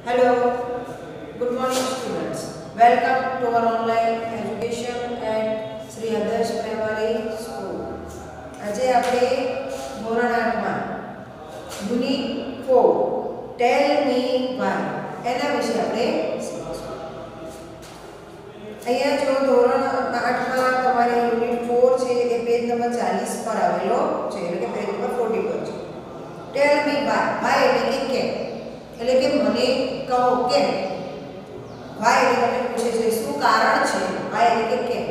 Hello, good morning students. Welcome to our online education at Shree Adarsh Primary School. આજે આપણે ધોરણ 8 માં unit 4 ટેલ મી Y એના વિશે આપણે શીખીશું. અહીંયા જો ધોરણ 8 માં તમારે યુનિટ 4 છે એ પેજ નંબર 40 પર આવેલો છે એટલે કે પેજ નંબર 40 પર છે. ટેલ મી વાય એટલે કે કેમ, એટલે કે મને કહો કેમ. વાય એટલે તમને પૂછે છે શું કારણ છે, વાય એટલે કે કેમ.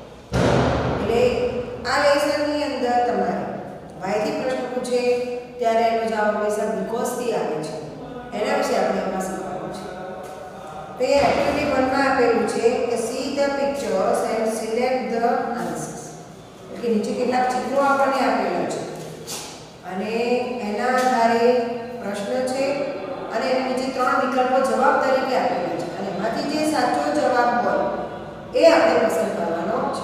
એટલે આ લેસનની અંદર તમારે વાય થી પ્રશ્ન પૂછે ત્યારે એનો જવાબ હંમેશા બીકોઝ થી આવે છે. એના વિશે આપણે હમણાં શીખવાનું છે. તો એ એક્ટિવિટી 1 માં આપેલું છે કે see the pictures and select the answers. એટલે નીચે કેટલાક ચિત્રો આપણને આપેલા છે અને એના આધારે પ્રશ્ન છે અને એની નીચે 3 વિકલ્પો જવાબ તરીકે આપેલા છે અને એમાંથી જે સાચો જવાબ હોય એ આપણે પસંદ કરવાનો છે.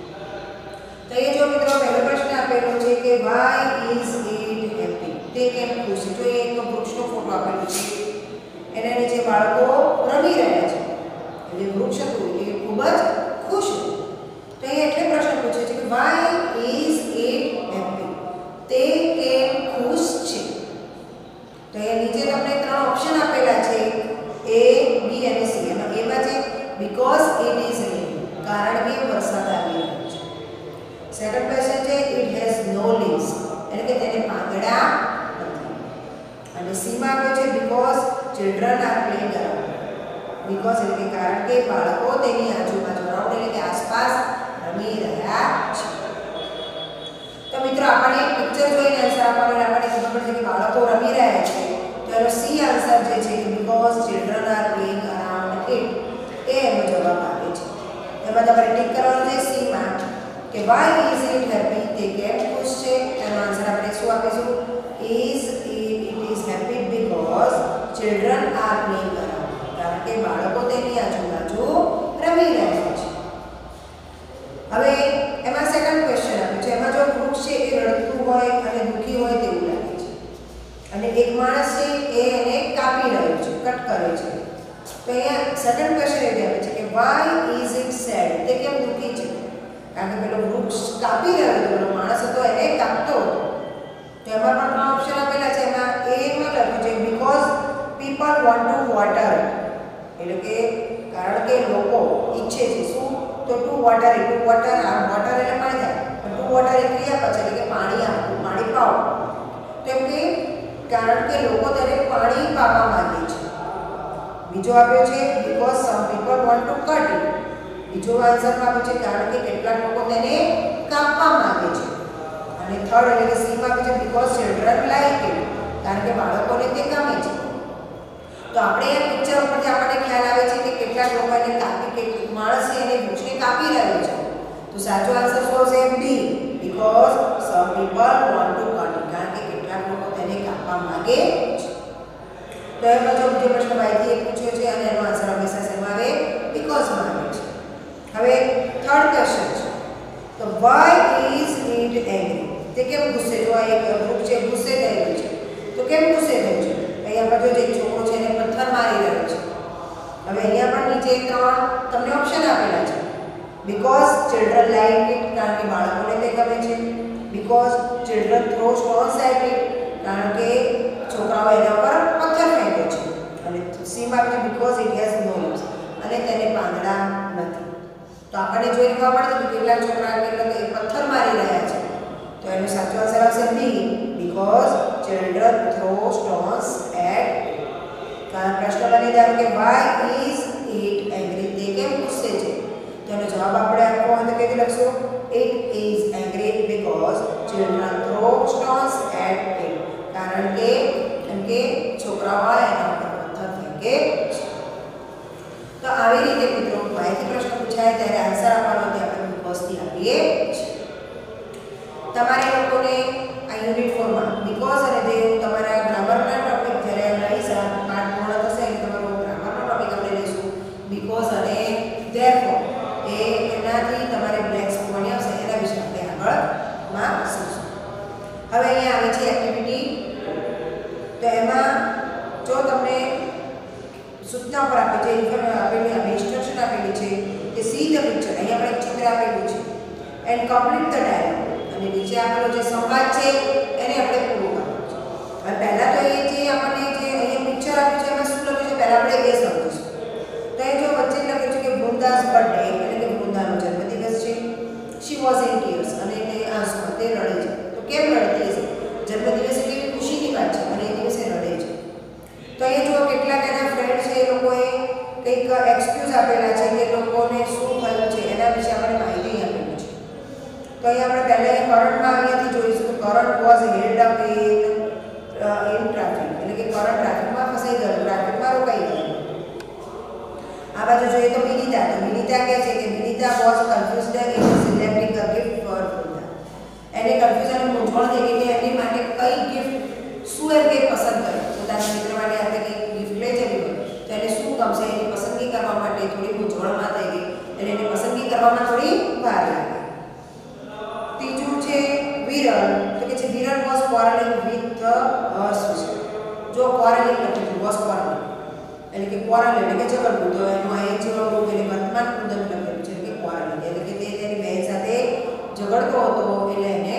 તો એ જો મિત્રો પહેલો પ્રશ્ન આપેલો છે કે why is it happy, તે કેમ ખુશ છે. તો એ એક વૃક્ષનો ફોટો આપેલો છે, એના નીચે બાળકો રમી રહ્યા છે એટલે વૃક્ષ હતું એ ખૂબ જ ખુશ હતું. તો એ એટલે પ્રશ્ન પૂછે છે કે why is it happy, તે કેમ ખુશ છે. તો એ નીચે તમને 3 ઓપ્શન આપેલા છે A, B અને C. એમાં A માં છે because it is raining, કારણ કે વરસાદ આવી રહ્યો છે. સેકન્ડ ક્વેશ્ચન છે it has no leaves, એટલે કે તેને પાંદડા નથી. અને C માં આપ્યો છે because children are playing around, because એટલે કે કારણ કે બાળકો તેની આજુબાજુ around એટલે કે આસપાસ રમી રહ્યા છે. તો મિત્રો આપણને પિક્ચર જોઈને આન્સર આપવાનો એટલે આપણને ખબર પડશે કે બાળકો રમી રહ્યા છે. તો એનો સી આન્સર જે છે because children are playing around it, એ એનો જવાબ આવે છે. એમાં તમારે ટિક કરવાનું છે સી માં કે why is it happy, તે કેમ ખુશ છે. એનો આન્સર આપણે શું આપીશું it is happy because children are playing around, કારણ કે બાળકો તેની આજુબાજુ રમી રહ્યા છે. હવે એમાં સેકન્ડ ક્વેશ્ચન આપ્યું છે, એમાં જો વૃક્ષ છે એ રડતું હોય અને દુખી હોય તેવું લાગે છે અને એક માણસ છે એ એને કાપી રહ્યો છે, કટ કરે છે. તો અહીંયા સેકન્ડ ક્વેશ્ચન એ આપે છે કે why is it sad, તે કેમ દુખી છે. કારણ કે પેલો વૃક્ષ કાપી રહ્યો હતો, પેલો માણસ હતો એને કાપતો હતો. તો એમાં પણ 3 ઓપ્શન આપેલા છે. એમાં A માં લખ્યું છે because people want to water, એટલે કે કારણ કે લોકો ઈચ્છે છે શું તો ટુ વોટર એટલે વોટર એટલે પાણી થાય. ટુ વોટર એ ક્રિયાપદ છે એટલે કે પાણી આપવું, પાણી પાવું. તો એમ કે કારણ કે લોકો તેને પાણી પાવા માંગે છે. બીજો આપ્યો છે because some people want to cut it, બીજો આન્સરમાં આપ્યો છે કારણ કે કેટલાક લોકો તેને કાપવા માંગે છે. અને થર્ડ એટલે કે સી માં આપ્યો છે because children like it, કારણ કે બાળકોને તે ગમે છે. તો આપણે આ પિક્ચર ઉપરથી આપણને ખ્યાલ આવે છે કે કેટલાક લોકો એને કાપી કે માણસ એને વૃક્ષને કાપી રહ્યો છે. તો સાચો આન્સર શું હશે બી because some people want to cut it, કારણ કે કેટલાક લોકો તેને કાપવા માંગે છે. તો એમાં જો બીજો પ્રશ્ન વાયથી એક પૂછ્યો છે અને એનો આન્સર હંમેશા શેમાં આવે because માં આવે છે. હવે થર્ડ ક્વેશ્ચન છે તો why is it angry, તે કેમ ગુસ્સે. જો આ એક વૃક્ષ છે ગુસ્સે થયેલું છે તો કેમ ગુસ્સે થયું છે. અહીંયા પર જો એક છોકરો છે એને પથ્થર મારી રહ્યો છે. હવે અહીંયા પણ નીચે 3 તમને ઓપ્શન આપેલા છે because children like it, કારણ કે બાળકોને તે ગમે છે. because children throw stones at it, કારણ કે છોકરાઓ એના પર પથ્થર ફેંકે છે. અને સી માં છે because it has no leaves, અને તેને પાંદડા નથી. તો આપણને જોઈને ખબર પડે કે કેટલાક છોકરા કેટલાક પથ્થર મારી રહ્યા છે. તો એનો સાચો આન્સર આવશે બી because children throw stones at it. કારણ પ્રશ્ન બની જાય કે why is it angry, તે કેમ ગુસ્સે છે. તો એનો જવાબ આપણે આપવો હોય તો કેવી લખશું it is angry because children throw stones at it, કારણ કે છોકરાઓ એના પર પથ્થર ફેંકે છે. તો આવી રીતે મિત્રો વાયથી પ્રશ્ન પૂછાય ત્યારે આન્સર આપવાનો તે આપણે because થી આપીએ છીએ. તમારે લોકોને આ યુનિટ 4 માં because અને જે તમારા ગ્રામરના ટોપિક જ્યારે લઈશ પાઠ પૂર્ણ થશે એટલે તમારો ગ્રામરનો ટોપિક આપણે લઈશું because અને therefore, એ એનાથી તમારે બ્લેક્સ પૂરવાની આવશે એના વિશે આપણે આગળમાં શીખીશું. હવે અહીંયા આવે છે એક્ટિવિટી. તો એમાં જો તમને સૂચના પર આપી છે, આપેલી ઇન્સ્ટ્રક્શન આપેલી છે કે સી ધ પિક્ચર, અહીંયા આપણે ચિત્ર આપેલું છે, એન્ડ કમ્પ્લીટ ધ ડાયલોગ, અને નીચે આપેલો જે સંવાદ છે એને આપણે પૂરો કરવાનો છે. હવે પહેલા તો એ જે આપણને જે અહીંયા પિક્ચર આપ્યું છે એમાં શું લખ્યું છે પહેલા આપણે એ સમજીશું. તો એ જો વચ્ચે લખ્યું છે કે વૃંદાસ બર્થડે એટલે કે વૃંદાનો જન્મદિવસ છે. શી વોઝ ઇન ટીયર્સ, અને તે આંસુમાં તે રડે છે. તો કેમ રડતી હશે? જન્મદિવસ એટલે એવી ખુશીની વાત છે અને એ દિવસે રડે છે. તો એ જો કેટલાક એના ફ્રેન્ડ છે એ લોકોએ કંઈક એક્સક્યુઝ આપેલા છે કે લોકોને શું થયું છે એના વિશે આપણે માહિતી આપેલી છે. તો અહીંયા આપણે પહેલા કરંટમાં અહીંયાથી જોઈશું તો current was held up in traffic, એટલે કે કરંટ ટ્રાફિકમાં ફસાઈ ગયો, ટ્રાફિકમાં રોકાઈ ગયો. આ બાજુ જોઈએ તો વિનીતા કહે છે કે Vinita was confused in selecting a gift for Vrinda. એને કન્ફ્યુઝન અને મૂંઝવણ થઈ ગઈ કે એની માટે કઈ ગિફ્ટ શું એમ કે પસંદ કરે. પોતાના મિત્ર માટે આપણે કંઈક ગિફ્ટ લઈ જવી હોય તો એને શું ગમશે એની પસંદગી કરવા માટે થોડી મૂંઝવણમાં થઈ ગઈ, એટલે એની પસંદગી કરવામાં થોડી વાર લાગી. ત્રીજું છે વિરલ, તો કે છે Viral was quarreling with her sister. જો ક્વારલિંગ લખ્યું વોઝ ક્વારલિંગ એટલે કે ક્વારલ એટલે કે ઝઘડવું, તો એનું આ એક ઝઘડવું એટલે વર્તમાન કુંદન લખેલું છે કે ક્વારલિંગ એટલે કે તે તેની બહેન સાથે ઝઘડતો હતો એટલે એને.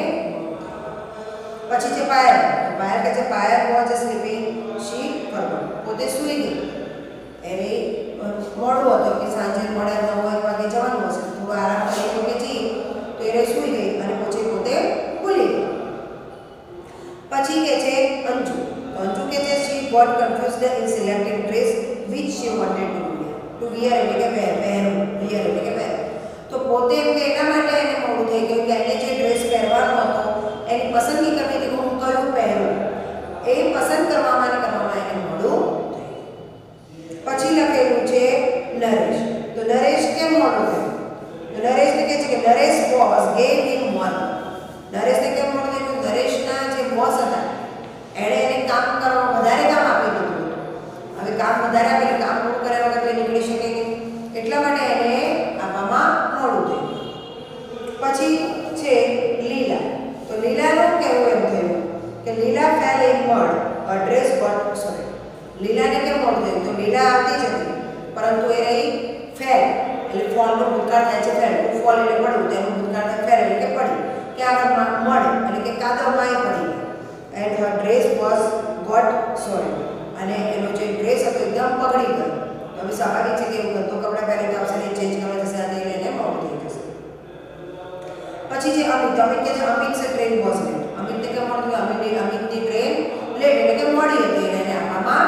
પછી છે પાયલ કે છે Payal was sleeping she forgot, પોતે સૂઈ ગઈ, એને મોડું હતું કે સાંજે મોડે 9 વાગે જવાનું હશે, થોડો આરામ કરી કે જી તો એને સૂઈ ગઈ અને પછી પોતે ભૂલી ગઈ. પછી કે છે અંજુ કે છે she got confused in selecting dress which she wanted to wear એટલે કે પહેરવું, વિયર એટલે કે પહેર. તો પોતે એમ કે એના માટે એને મોડું થઈ ગયું કે એને જે ડ્રેસ પહેરવાનો હતો એની પસંદગી કરવી હતી કે હું કયું પહેરું, એ પસંદ કરવામાં એને મોડું થયું. પછી લખેલું છે નરેશ, તો નરેશ કેમ મોડું થયું? તો નરેશ કહે છે કે Naresh boss gave him one. નરેશને કેમ મોડું થયું? નરેશના જે બોસ હતા એણે એને કામ કરવા વધારે કામ આપી દીધું. હવે કામ વધારે આપેલું, કામ પૂરું કર્યા વગર તે નીકળી શકે નહીં, એટલા માટે એને આપવામાં મોડું થયું. પછી છે લીલા, તો લીલાનું કેવું એમ થયું કે Leela fell in mud a dress got sorry. લીલાને કેમ મોડું થયું? તો લીલા આવતી જ હતી પરંતુ એ રહી ફેલ, એટલે ફોલનો ભૂતકાળ થાય છે ફેલ, ટુ ફોલ એટલે પડવું, તેનું ભૂતકાળ થાય ફેલ એટલે કે પડી, કે આગળ મડ એટલે કે કાદવમાં પડી. And her dress was got sorry, અને એનો જે ડ્રેસ હતો એકદમ પકડી ગયો. તો હવે સ્વાભાવિક છે કે એવું ગંદો કપડાં પહેરે તો આવશે ને ચેન્જ કરવા જશે આ એને મોડું થઈ જશે. પછી જે અમિત કે છે અમિત સે ટ્રેન વોઝ લેટ. અમિતને કેમ મોડું થયું? અમિતની ટ્રેન લેટ એટલે કે મોડી હતી એને આપવામાં.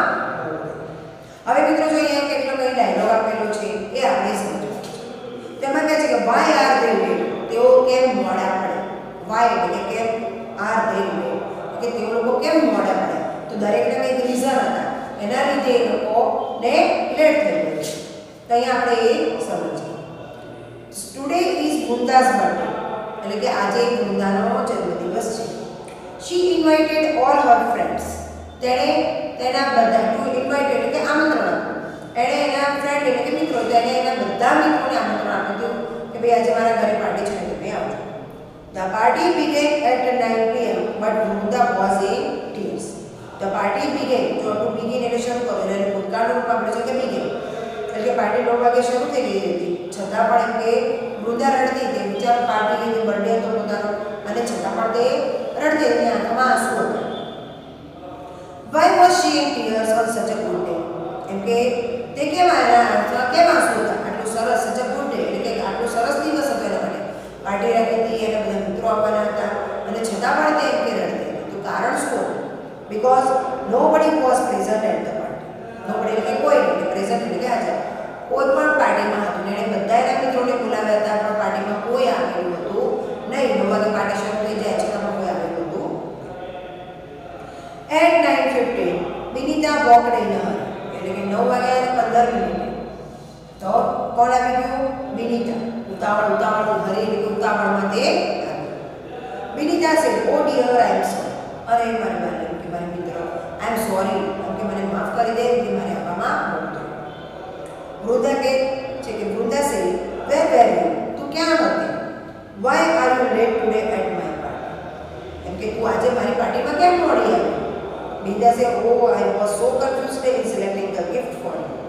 હવે મિત્રો જો અહીંયા કેટલો કઈ ડાયલોગ આપેલો છે એ આપણે સમજવું. તેમાં કહે છે કે વાય આર ધે લેટ, તેઓ કેમ મોડા પડે. વાય એટલે કે કેમ, આર ધે લેટ કે તેઓ લોકો કેમ મોડા પડે. તો દરેકને કંઈક રીઝન હતા, એના લીધે એ લોકોને લેટ થઈ ગયું છે. તો અહીંયા આપણે એ સમજીએ. ટુડે ઇઝ વૃંદાસ બર્થડે, એટલે કે આજે વૃંદાનો જન્મદિવસ છે. She invited all her friends, તેણે તેના બધા, ટુ ઇન્વાઇટેડ એટલે કે આમંત્રણ આપ્યું. એણે એના ફ્રેન્ડ એટલે કે મિત્રો, તેને એના બધા મિત્રોને આમંત્રણ આપ્યું હતું કે ભાઈ આજે મારા ઘરે પાર્ટી છે તમે આવજો. The party began at 9 p.m. but Vrunda was in tears. The party began, જો to begin એટલે શરૂ કરો, એટલે ભૂતકાળનું રૂપ આપણે છે કે begin, એટલે કે પાર્ટી 9 વાગે શરૂ થઈ ગઈ હતી, છતાં પણ એમ કે વૃંદા રડતી હતી. વિચાર પાર્ટી એની બર્થડે હતો પોતાનો, અને છતાં પણ તે રડતી હતી, આંખમાં આંસુ હતા. Why was she in tears on such a good day? એમ કે તે કેમ આંખમાં કેમ આંસુ હતા? આટલું સરસ such a good day એટલે કે આટલું સરસ દિવસ હતો એના માટે, પાર્ટી રાખી હતી, એને બધા મિત્રો આવવાના હતા, અને છતાં પણ તે એમ કે રડતી હતી. તો કારણ શું હતું? Because nobody was present at the party. Nobody એટલે કોઈ નહીં, પ્રેઝન્ટ એટલે કે હાજર, કોઈ પણ પાર્ટીમાં હતું ને એણે બધા એના મિત્રોને બોલાવ્યા હતા, પણ પાર્ટીમાં કોઈ આવેલું હતું નહીં. 9 વાગે પાર્ટી શરૂ થઈ જાય છે, પણ કોઈ આવેલું હતું. At 9:15 Vinita walked in her, એટલે કે 9 વાગ્યા અને 15 મિનિટે તો કોણ આવી ગયું? વિનીતા. ઉતાવળ હરી ઉતાવળમાં તે Vinita say O dear I am sorry, અરે મારી બેન કે મારી મિત્ર આઈ એમ સોરી કે મને માફ કરી દે કે મારે આપવામાં મોડું થયું. વૃંદા કે છે કે વૃંદા સે વેર યુ, તું ક્યાં હતી? Why are you late today at my party, એમ કે તું આજે મારી પાર્ટીમાં કેમ મોડી આવી? Vinita say oh I was so confused in selecting the gift for you,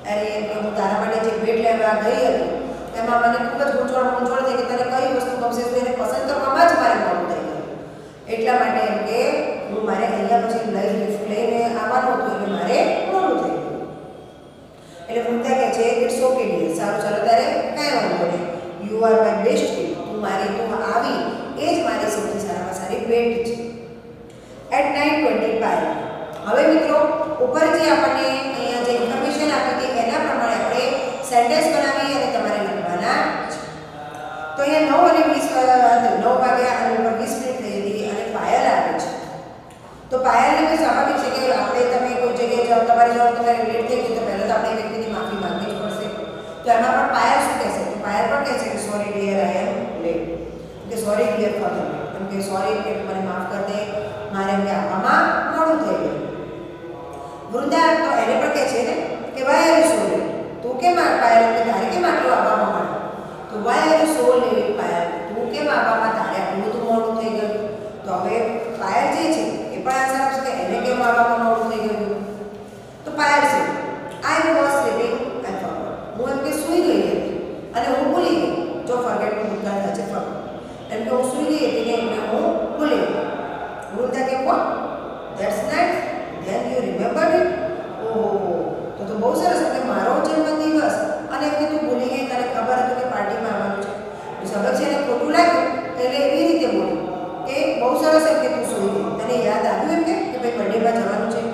અરે કે હું તારા માટે જે ભેટ લેવા ગઈ હતી એમાં મને ખૂબ જ ગૂંચવણ થઈ કે તને કઈ વસ્તુ ગમશે તો એને પસંદ કરવામાં જ મારે મોડું થઈ ગયું. એટલા માટે એમ કે હું મારે અહીંયા પછી ગિફ્ટ લઈને આવવાનું હતું એટલે મારે મોડું થઈ ગયું. એટલે વૃંદા કહે છે ઇટ્સ ઓકે ડિયર, સારું ચાલો તારે કાંઈ વાંધો નહીં, you are my best gift, તું આવી એ જ મારી સૌથી સારામાં સારી ભેટ છે. એટ 9:25 હવે મિત્રો ઉપર જે આપણને અહીંયા જે ઇન્ફોર્મેશન આપી હતી એના પ્રમાણે આપણે સેન્ટેન્સ બનાવી અને તમારે લખવાના છે. તો અહીંયા 9 વાગ્યા અને 20 મિનિટ થઈ હતી અને પાયલ આવે છે. તો પાયલને બી સ્વાભાવિક છે કે આપણે તમે કોઈ જગ્યાએ જાઓ તમારે લેટ થઈ ગયું તો પહેલાં તો આપણે વ્યક્તિની માફી માંગવી જ પડશે. તો એમાં પણ પાયલ શું કહેશે? તો પાયલ પણ કહેશે કે sorry dear I am late, કે sorry dear for the late, એમ કે સોરી કે મને માફ કરી દે મારે એમ કે આવવામાં મોડું થઈ ગયું. વૃંદા તો એને પણ કહે છે ને કે why are you so late, તું કેમ પાયલ કે તારે કેમ આટલું આવવામાં મળ્યું? તો why are you so late Payal, તું કેમ આવવામાં તારે આટલું બધું મોડું થઈ ગયું? તો હવે પાયલ જે છે એ પણ આન્સર આપશે કે એને કેમ આવવામાં મોડું થઈ ગયું. તો પાયલ છે I was sleeping and forgot, હું એમ કે સૂઈ ગઈ હતી અને હું ભૂલી ગઈ. જો ફોરગેટનું ભૂતકાળ થાય છે ફોરગોટ, એમ કે હું સૂઈ ગઈ હતી ને એટલે હું ભૂલી ગઈ. વૃંદા કે what that's nice then you remembered it. ઓહો, તો બહુ સરસ, કે મારો જન્મદિવસ અને એમ કે તું ભૂલી ગઈ, તને ખબર હતું કે પાર્ટીમાં આવવાનું છે. તો સબક છે એને ખોટું લાગ્યું એટલે એવી રીતે બોલી કે બહુ સરસ એમ કે તું સૂઈ ગઈ, તને યાદ આવ્યું એમ કે ભાઈ બર્થડેમાં જવાનું છે.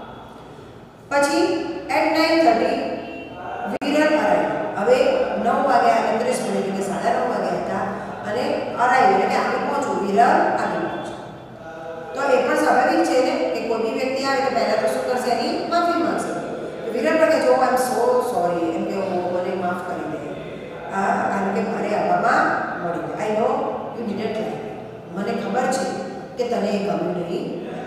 પછી એટ 9:30 વિરલ અરાઈવ. હવે 9 વાગ્યા અને 30 મિનિટ એટલે 9:30 વાગ્યા હતા અને અરાઈવ એટલે કે આવી પહોંચવું, વિરલ આવી પહોંચ્યું. તો એ પણ સ્વાભાવિક છે ને કે કોઈ બી વ્યક્તિ આવે તો પહેલાં તો શું કરશે? એની માફી માંગશે. તો વિરલ પણ કે જો આઈ એમ સો સોરી, એમ કે મને માફ કરી દે, કારણ કે મારે આવવામાં મળી ગયું. I know you didn't like, મને ખબર છે કે તને એ ગમ્યું નહીં.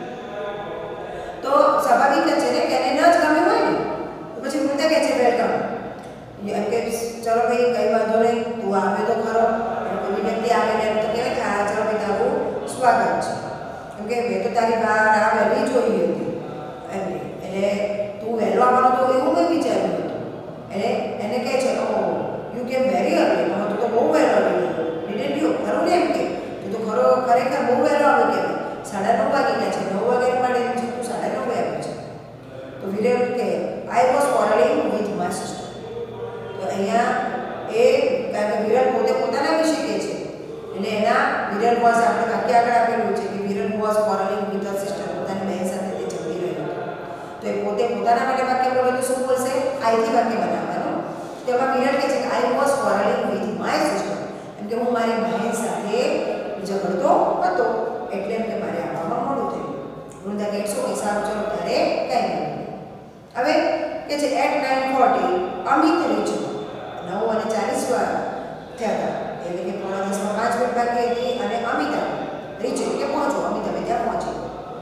તો સ્વાભાવિક જ છે ને કે એને ન જ ગમ્યું હોય ને તો પછી વૃંદા કહે છે વેલકમ, એમ કે ચલો ભાઈ કંઈ વાંધો નહીં, તું આવે તો ખરો. કોઈ વ્યક્તિ આવે ને એમ તો કહેવાય કે હા ચલો ભાઈ તારું સ્વાગત છે, એમ કે મેં તો તારી રાહ વહેલી જોઈ હતી એમ. એટલે તું વહેલો આવવાનો તો એવું મેં વિચાર્યું હતું. એટલે એને કહે છે oh you came very early, તું તો બહુ વહેલો આવી ગયો, ડિડન્ટ યુ, ખરું ને એમ કે તું તો ખરેખર બહુ વહેલો આવ્યો કે 9:30 વાગી ગયા છે, 9 વાગ્યાની પાડી છે, તું 9:30 આવ્યો છે. તો વિરલ કે I was quarreling with my sister. તો અહીંયા એ કારણ કે વિરલ પોતે પોતાના વિશે કહે છે એટલે એના વિરલ વોઝ આપણે વાક્ય આગળ આપેલું છે કે Viral was quarreling with her sister, પોતાની બહેન સાથે તે ઝઘડી રહ્યો હતો. તો એ પોતે પોતાના માટે વાક્ય બોલે તો શું બોલશે? આઈથી વાક્ય બનાવવાનું. તેમાં વિરલ કહે છે કે I was quarreling with my sister, એમ કે હું મારી બહેન સાથે ઝઘડતો હતો એટલે એમ કે મારે આવવામાં મોડું થયું. વૃંદા કે શું કે સારું ચલો તારે કંઈ નહીં. હવે કે છે એટ 9:40 અમિત રીચો, 9:40 થયા હતા એટલે કે 9:10 5 મિનિટ બાકી હતી અને અમિત રીચો કે પહોંચો, અમિત હવે ત્યાં પહોંચી.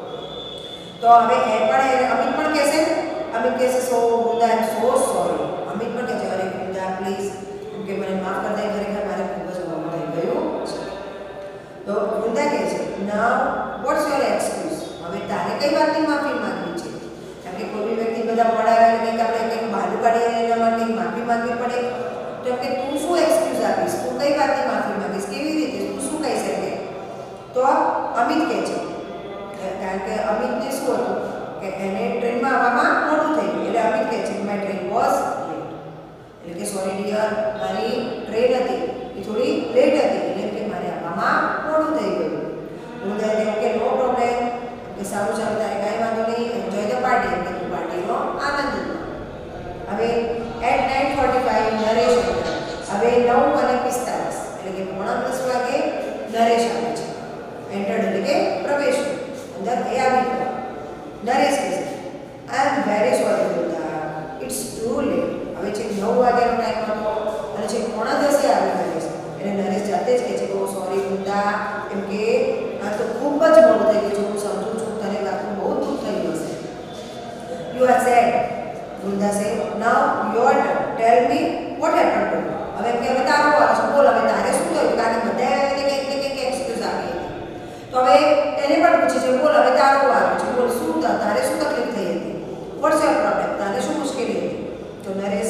તો હવે અમિત પણ કહેશે, અમિત કહેશે so Vrinda I am so sorry, Amit પણ કહે છે અરે વૃંદા પ્લીઝ, એમ કે મને માફ કરી દે, ખરેખર મારે ખૂબ જ મોડું થઈ ગયું છે. તો વૃંદા કહે છે નાઉ વોટ્સ યોર એક્સક્યુઝ, હવે તારે કઈ વાતની માફી માંગવી છે? કારણ કે કોઈ બી વ્યક્તિ બધા મોડા આવે કંઈક આપણે કંઈક બહાનું કાઢીએ એના માટે કંઈક માફી માંગવી પડે. તો એમ કે તું શું એક્સક્યુઝ આપીશ, તું કઈ વાતની માફી માંગીશ, કેવી રીતે, તું શું કહી શકે? તો અમિત કહે છે કારણ કે અમિતને શું હતું કે એને ટ્રેનમાં આવવામાં મોડું થઈ ગયું એટલે અમિત કહે છે માય ટ્રેન વોઝ લેટ, એટલે કે સોરી ડિયર મારી ટ્રેન હતી એ થોડી લેટ હતી એટલે કે મારે આવવામાં મોડું થઈ ગયું. હું કહે ઓકે નો પ્રોબ્લેમ, કે સારું ચાલો તારે કાંઈ વાંધો નહીં, એન્જોય ધ પાર્ટી, એટલે તું પાર્ટીનો આનંદ લો. હવે એટ 9:45 નરેશ હવે 9:45 એટલે કે 9:45 વાગે નરેશ આવે છે. એન્ટર્ડ એટલે કે પ્રવેશ, અંદર એ આવી ગયો. નરેશ કહે છે I am very sorry Vrinda, it's too late. હવે છે 9 વાગ્યાનો ટાઈમ હતો અને છે 9:10 આવી નરેશ, એટલે નરેશ જાતે જ કહે છે કે સોરી વૃંદા, એમ કે આ તો ખૂબ જ મોડું થઈ ગયું છે, હું સમજું છું તને વાતનું બહુ દુઃખ થયું હશે. You are sad Vrinda say now your tell me what happened to you. હવે એમ કે હવે તારો વારો છે, બોલ હવે તારે શું થયું? કારણ કે બધાએ કંઈક એક્સક્યુઝ આપી હતી. તો હવે એને પણ પૂછે છે બોલ હવે તારો વારો છે, બોલ શું તારે શું તકલીફ થઈ હતી? વોટ્સ યોર પ્રોબ્લેમ, તારે શું મુશ્કેલી હતી? તો Naresh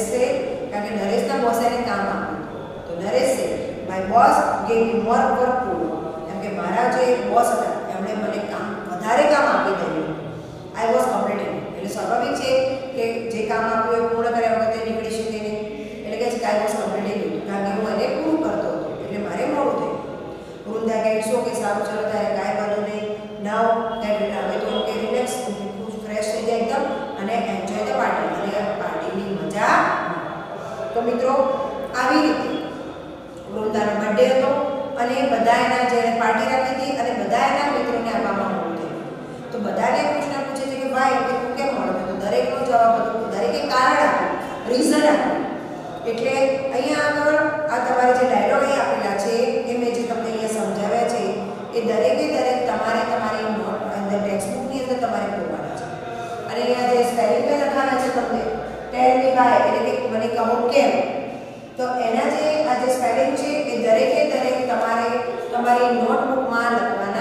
boss gave me more work to do. એમ કે મારા જે બોસ હતા એમણે મને વધારે કામ આપી દીધું. I was completing. એટલે સ્વાભાવિક છે કે જે કામ આપ્યું એ પૂર્ણ કર્યા વગર તે નીકળી શકે નહીં. એટલે કે આઈ વોઝ કમ્પ્લીટિંગ, કારણ કે હું એને પૂરું કરતો હતો એટલે મારે મોડું થયું. વૃંદા કે ઇટ્સ ઓકે, સારું ચલો ત્યારે કાંઈ વાંધો નહીં. નાવ દેટ હવે તો કે રિલેક્સ, ફ્રેશ થઈ જાય એકદમ અને એન્જોય ધ પાર્ટી, અને પાર્ટીની મજા. તો મિત્રો આવી રીતે વૃંદાનો બર્થડે હતો અને બધા એના જે પાર્ટી રાખી હતી અને બધા એના મિત્રોને આપવામાં મોડું થયું. તો બધાને પ્રશ્ન પૂછે છે કે ભાઈ કે તું કેમ મોડું થયું? દરેકનો જવાબ હતો, દરેકે કારણ આપ્યું, રીઝન આપ્યું. એટલે અહીંયા આગળ આ તમારે જે ડાયલોગ અહીં આપેલા છે એ મેં જે તમને અહીંયા સમજાવ્યા છે એ દરેકે દરેક તમારે તમારી અંદર ટેક્સ્ટબુકની અંદર તમારે બોલવાના છે. અને અહીંયા જે સ્પેલિંગ પે લખાના છે તમને ટેલ મી બાય, એટલે કે મને કહો કેમ, તો એના જે આ જે સ્પેલિંગ છે એ દરેકે દરેક તમારે તમારી નોટબુકમાં લખવાના